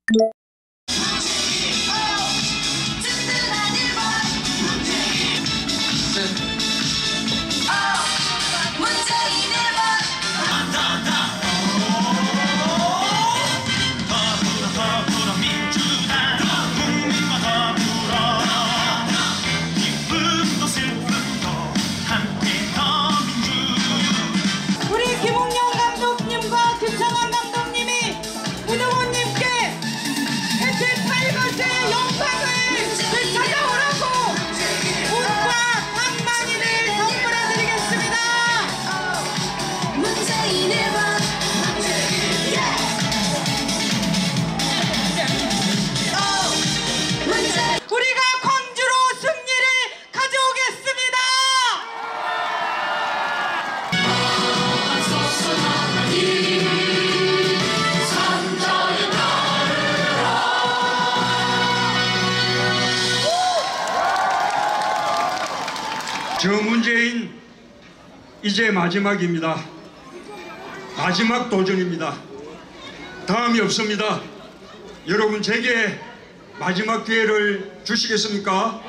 저 문재인 이제 마지막입니다. 마지막 도전입니다. 다음이 없습니다. 여러분 제게 마지막 기회를 주시겠습니까?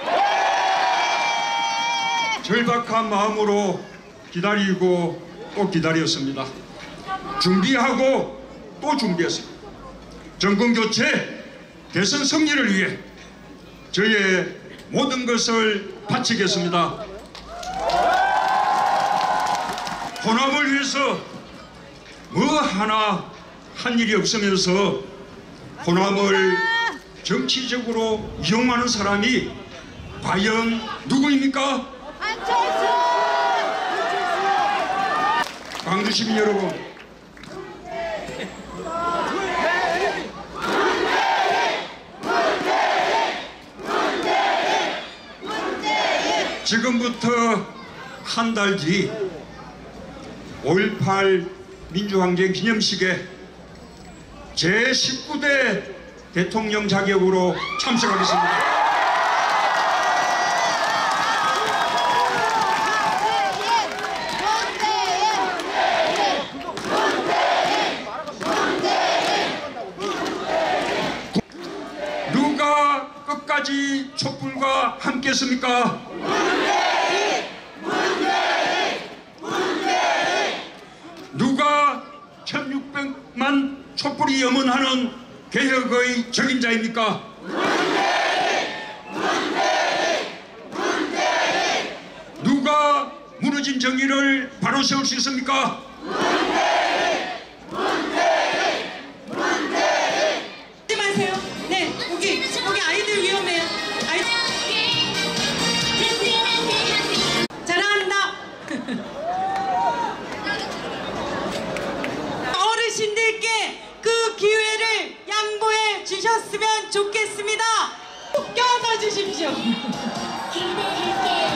절박한 마음으로 기다리고 또 기다렸습니다. 준비하고 또 준비했습니다. 정권교체, 대선 승리를 위해 저의 모든 것을 바치겠습니다. 호남을 위해서 뭐 하나 한 일이 없으면서 호남을 정치적으로 이용하는 사람이 과연 누구입니까? 광주 시민 여러분, 지금부터 한 달 뒤 5.18 민주항쟁 기념식에 제19대 대통령 자격으로 참석하겠습니다. 누가 끝까지 촛불과 함께했습니까? 누가 1600만 촛불이 염원하는 개혁의 적임자입니까? 누가 무너진 정의를 바로 세울 수 있습니까? 하지 마세요. 네, 여기 아이들 위험해요. 잘한다. 어르신들께 그 기회를 양보해 주셨으면 좋겠습니다. 꼭 껴안아 주십시오.